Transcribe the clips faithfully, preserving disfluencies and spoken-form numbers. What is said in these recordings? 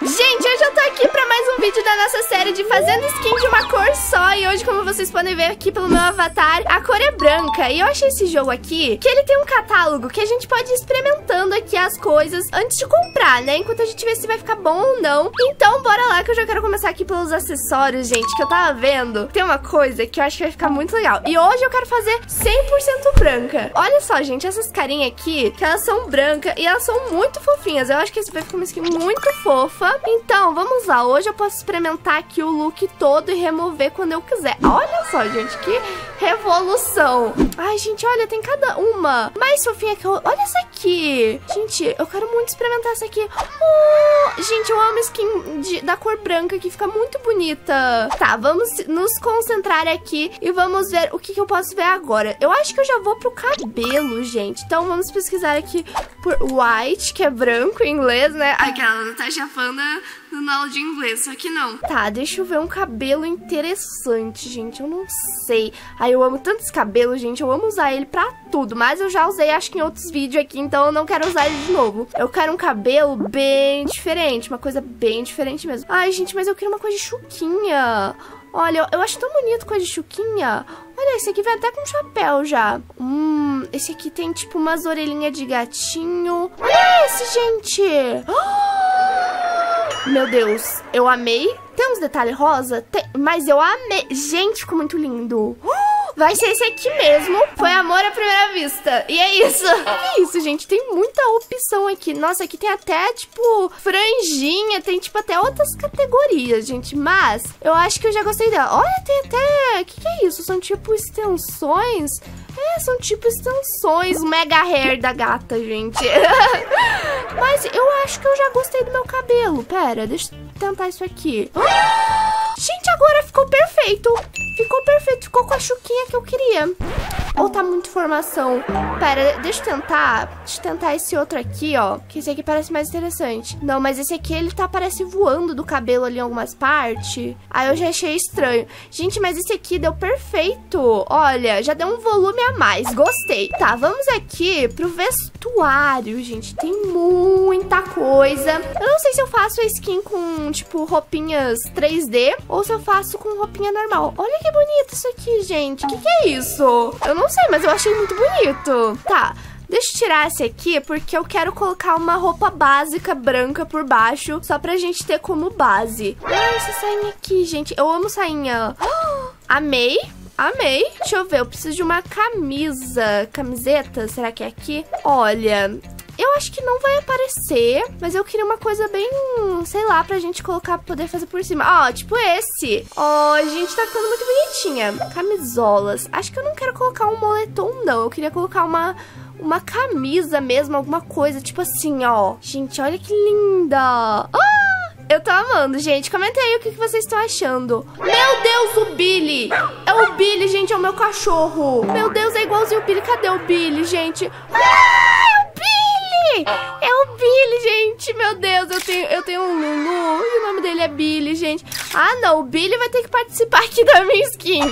Gente, hoje eu tô aqui pra mais um vídeo da nossa série de fazendo skin de uma cor só. E hoje, como vocês podem ver aqui pelo meu avatar, a cor é branca. E eu achei esse jogo aqui, que ele tem um catálogo que a gente pode ir experimentando aqui as coisas antes de comprar, né? Enquanto a gente vê se vai ficar bom ou não. Então, bora lá que eu já quero começar aqui pelos acessórios, gente, que eu tava vendo. Tem uma coisa que eu acho que vai ficar muito legal. E hoje eu quero fazer cem por cento branca. Olha só, gente, essas carinhas aqui, que elas são brancas e elas são muito fofinhas. Eu acho que esse vai ficar uma skin muito fofa. Então, vamos lá. Hoje eu posso experimentar aqui o look todo e remover quando eu quiser. Olha só, gente, que revolução. Ai, gente, olha, tem cada uma mais fofinha que eu... Olha essa aqui. Gente, eu quero muito experimentar essa aqui. Oh, gente, eu amo a skin de, da cor branca, que fica muito bonita. Tá, vamos nos concentrar aqui e vamos ver o que, que eu posso ver agora. Eu acho que eu já vou pro cabelo, gente. Então, vamos pesquisar aqui por white, que é branco em inglês, né? Aquela tá chafando na aula de inglês, só que não. Tá, deixa eu ver um cabelo interessante, gente. Eu não sei. Ai, eu amo tanto esse cabelo, gente. Eu amo usar ele pra tudo. Mas eu já usei, acho que em outros vídeos aqui, então eu não quero usar ele de novo. Eu quero um cabelo bem diferente. Uma coisa bem diferente mesmo. Ai, gente, mas eu quero uma coisa de chuquinha. Olha, eu acho tão bonito coisa de chuquinha. Olha, esse aqui vem até com chapéu já. Hum, esse aqui tem tipo umas orelhinhas de gatinho. Olha esse, gente. Oh! Meu Deus, eu amei. Tem uns detalhes rosa, tem, mas eu amei. Gente, ficou muito lindo. Vai ser esse aqui mesmo. Foi amor à primeira vista. E é isso. Que isso, gente? Tem muita opção aqui. Nossa, aqui tem até, tipo, franjinha. Tem, tipo, até outras categorias, gente. Mas eu acho que eu já gostei dela. Olha, tem até... O que, que é isso? São, tipo, extensões... É, são tipo extensões, o mega hair da gata, gente. Mas eu acho que eu já gostei do meu cabelo. Pera, deixa eu tentar isso aqui. Gente, agora ficou perfeito. Ficou perfeito, ficou com a chuquinha que eu queria. Ou tá muita informação? Pera, deixa eu tentar. Deixa eu tentar esse outro aqui, ó. Que esse aqui parece mais interessante. Não, mas esse aqui, ele tá, parece, voando do cabelo ali em algumas partes. Aí eu já achei estranho. Gente, mas esse aqui deu perfeito. Olha, já deu um volume a mais. Gostei. Tá, vamos aqui pro vestuário, gente. Tem muita coisa. Eu não sei se eu faço a skin com, tipo, roupinhas três D ou se eu faço com roupinha normal. Olha que bonito isso aqui, gente. O que, que é isso? Eu não sei, mas eu achei muito bonito. Tá, deixa eu tirar esse aqui, porque eu quero colocar uma roupa básica branca por baixo, só pra gente ter como base. Ai, essa sainha aqui, gente. Eu amo sainha. Oh, amei. Amei. Deixa eu ver, eu preciso de uma camisa. Camiseta, será que é aqui? Olha... Eu acho que não vai aparecer, mas eu queria uma coisa bem, sei lá, pra gente colocar, poder fazer por cima. Ó, tipo esse. Ó, gente, tá ficando muito bonitinha. Camisolas. Acho que eu não quero colocar um moletom, não. Eu queria colocar uma... Uma camisa mesmo, alguma coisa, tipo assim, ó. Gente, olha que linda. Ah! Eu tô amando, gente. Comenta aí o que, que vocês estão achando. Meu Deus, o Billy. É o Billy, gente, é o meu cachorro. Meu Deus, é igualzinho o Billy. Cadê o Billy, gente? Ah, é o Billy. É o Billy, gente. Meu Deus, eu tenho, eu tenho um Lulu e o nome dele é Billy, gente. Ah, não, o Billy vai ter que participar aqui da minha skin.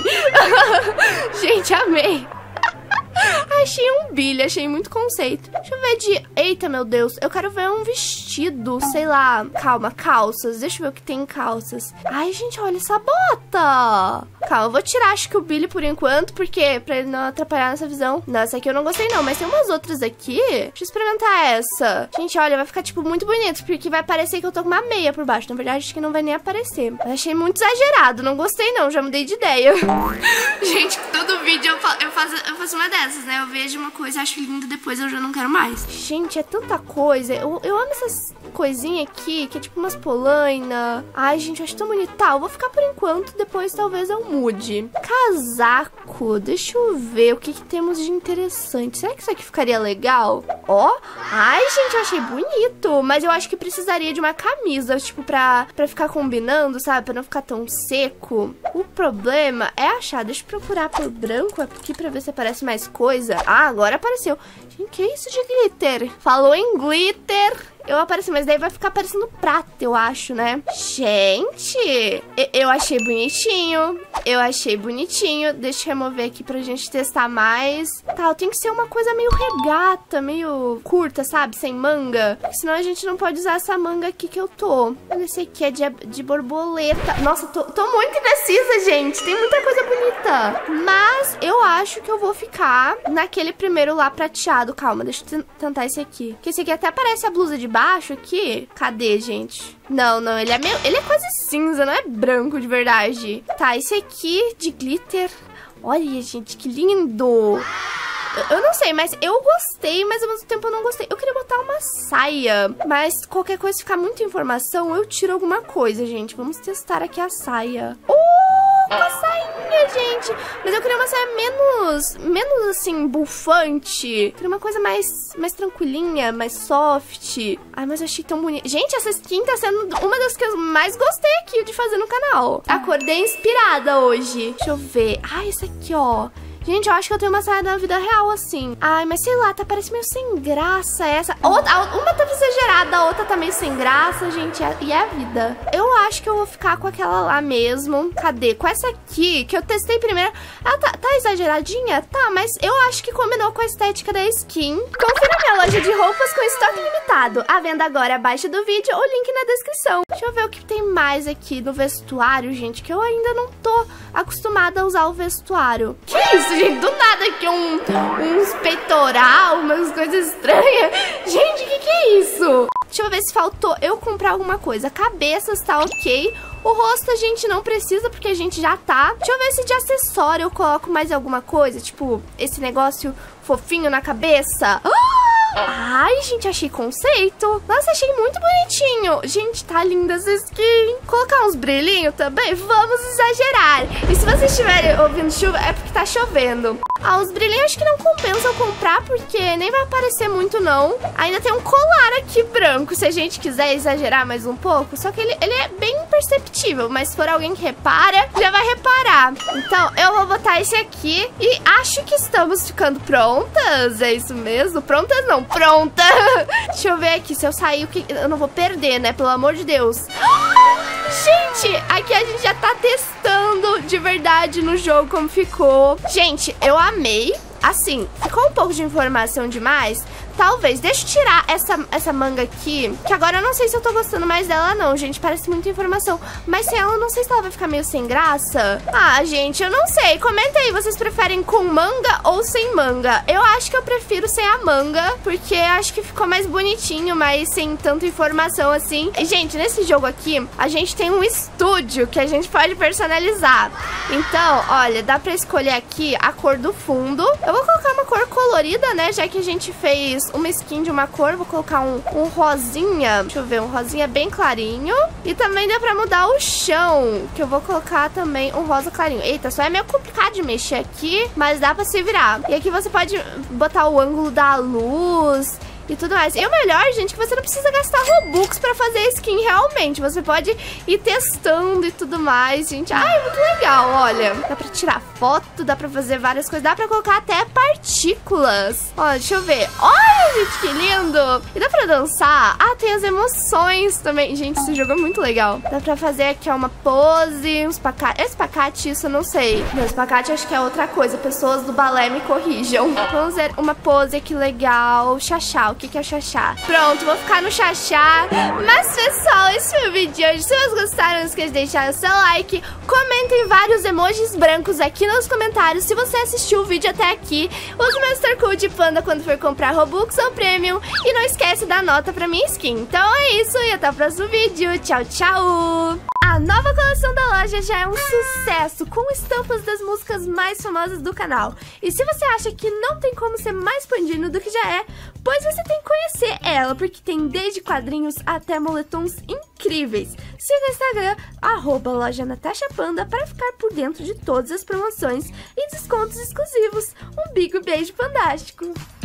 Gente, amei. Achei um Billy, achei muito conceito. Deixa eu ver de... Eita, meu Deus. Eu quero ver um vestido, sei lá. Calma, calças. Deixa eu ver o que tem em calças. Ai, gente, olha essa bota. Calma, eu vou tirar, acho que o Billy por enquanto, porque pra ele não atrapalhar nessa visão. Não, essa aqui eu não gostei não, mas tem umas outras aqui. Deixa eu experimentar essa. Gente, olha, vai ficar, tipo, muito bonito, porque vai parecer que eu tô com uma meia por baixo. Na verdade, acho que não vai nem aparecer. Eu achei muito exagerado, não gostei não, já mudei de ideia. Gente, todo vídeo eu, fa eu, faço, eu faço uma dessas, né? Eu vejo uma coisa, acho linda, depois eu já não quero mais. Gente, é tanta coisa. Eu, eu amo essas coisinhas aqui, que é tipo umas polainas. Ai, gente, eu acho tão bonito. Tá, eu vou ficar por enquanto, depois talvez eu mude. Casaco. Deixa eu ver o que, que temos de interessante. Será que isso aqui ficaria legal? Ó. Ai, gente, eu achei bonito. Mas eu acho que precisaria de uma camisa, tipo, pra, pra ficar combinando, sabe? Pra não ficar tão seco. O problema é achar. Deixa eu procurar por branco aqui pra ver se aparece mais coisa. Ah, agora apareceu. Gente, que é isso de glitter? Falou em glitter. eu apareci, mas daí vai ficar parecendo prata, eu acho, né? Gente, eu achei bonitinho. Eu achei bonitinho. Deixa eu remover aqui pra gente testar mais. Tá, tem que ser uma coisa meio regata, meio curta, sabe? Sem manga. Porque senão a gente não pode usar essa manga aqui que eu tô. Olha, esse aqui é de, de borboleta. Nossa, tô, tô muito indecisa, gente. Tem muita coisa bonita. Mas eu acho que eu vou ficar naquele primeiro lá prateado. Calma, deixa eu tentar esse aqui. Que esse aqui até parece a blusa de baixo aqui. Cadê, gente? Não, não, ele é meio... Ele é quase cinza, não é branco de verdade. Tá, esse aqui de glitter. Olha, gente, que lindo. Eu, eu não sei, mas eu gostei, mas ao mesmo tempo eu não gostei. Eu queria botar uma saia, mas qualquer coisa, se ficar muita informação, eu tiro alguma coisa, gente. Vamos testar aqui a saia. Uh, uma sainha, gente. Mas eu queria uma saia menos, menos assim, bufante. Eu queria uma coisa mais, mais tranquilinha, mais soft. Ai, mas eu achei tão bonita. Gente, essa skin tá sendo uma das que eu mais gostei aqui de fazer no canal. Acordei inspirada hoje. Deixa eu ver. Ai, essa aqui, ó. Gente, eu acho que eu tenho uma saia na vida real, assim. Ai, mas sei lá, tá parece meio sem graça essa. Outra, uma tá exagerada, a outra tá meio sem graça, gente. E é a vida. Eu acho que eu vou ficar com aquela lá mesmo. Cadê? Com essa aqui, que eu testei primeiro. Ela tá, tá exageradinha? Tá, mas eu acho que combinou com a estética da skin. Confira minha loja de roupas com estoque limitado. À venda agora abaixo do vídeo ou link na descrição. Deixa eu ver o que tem mais aqui no vestuário, gente, que eu ainda não tô acostumada a usar o vestuário. Que isso, gente? Do nada aqui um, uns peitoral, umas coisas estranhas. Gente, o que que é isso? Deixa eu ver se faltou eu comprar alguma coisa. Cabeças tá ok. O rosto a gente não precisa porque a gente já tá. Deixa eu ver se de acessório eu coloco mais alguma coisa. Tipo, esse negócio fofinho na cabeça. Ai, gente, achei conceito. Nossa, achei muito bonitinho. Gente, tá linda essa skin. Colocar uns brilhinhos também? Vamos exagerar. E se vocês estiverem ouvindo chuva, é porque tá chovendo. Ah, os brilhinhos acho que não compensa eu comprar, porque nem vai aparecer muito, não. Ainda tem um colar aqui branco, se a gente quiser exagerar mais um pouco. Só que ele, ele é bem imperceptível, mas se for alguém que repara, já vai reparar. Então, eu vou botar esse aqui. E acho que estamos ficando prontas. É isso mesmo? Prontas não, pronta. Deixa eu ver aqui, se eu sair, o que eu não vou perder, né? Pelo amor de Deus. Gente, aqui a gente já tá testando de verdade no jogo como ficou. Gente, eu amei. Assim, ficou um pouco de informação demais. Talvez, deixa eu tirar essa, essa manga aqui, que agora eu não sei se eu tô gostando mais dela não, gente, parece muita informação. Mas sem ela, eu não sei se ela vai ficar meio sem graça. Ah, gente, eu não sei, comenta aí, vocês preferem com manga ou sem manga? Eu acho que eu prefiro sem a manga, porque acho que ficou mais bonitinho, mas sem tanta informação assim. E, gente, nesse jogo aqui, a gente tem um estúdio que a gente pode personalizar. Então, olha, dá pra escolher aqui a cor do fundo. Eu vou colocar uma cor colorida, né, já que a gente fez uma skin de uma cor, vou colocar um, um rosinha. Deixa eu ver, um rosinha bem clarinho. E também dá pra mudar o chão, que eu vou colocar também um rosa clarinho. Eita, só é meio complicado de mexer aqui, mas dá pra se virar. E aqui você pode botar o ângulo da luz e tudo mais. E o melhor, gente, que você não precisa gastar Robux pra fazer a skin realmente. Você pode ir testando e tudo mais, gente. Ai, muito legal, olha. Dá pra tirar foto, dá pra fazer várias coisas. Dá pra colocar até partículas. Ó, deixa eu ver. Olha, gente, que lindo. E dá pra dançar. Ah, tem as emoções também. Gente, esse jogo é muito legal. Dá pra fazer aqui, ó, uma pose, uns pacates. Esse pacate, isso eu não sei. Não, esse pacate acho que é outra coisa. Pessoas do balé me corrijam. Vamos ver uma pose aqui legal. Chachá, o que que é o chachá? Pronto, vou ficar no chachá. Mas, pessoal, esse foi o vídeo de hoje. Se vocês gostaram, não esqueça de deixar o seu like. Comentem vários emojis brancos aqui nos comentários se você assistiu o vídeo até aqui. Use o Master Code Panda quando for comprar Robux ou Premium. E não esquece da nota pra minha skin. Então é isso e até o próximo vídeo. Tchau, tchau! A nova coleção da loja já é um sucesso, com estampas das músicas mais famosas do canal. E se você acha que não tem como ser mais pandino do que já é, pois você tem que conhecer ela, porque tem desde quadrinhos até moletons incríveis. Siga o Instagram, arroba loja Natasha Panda, para ficar por dentro de todas as promoções e descontos exclusivos. Um big beijo fantástico!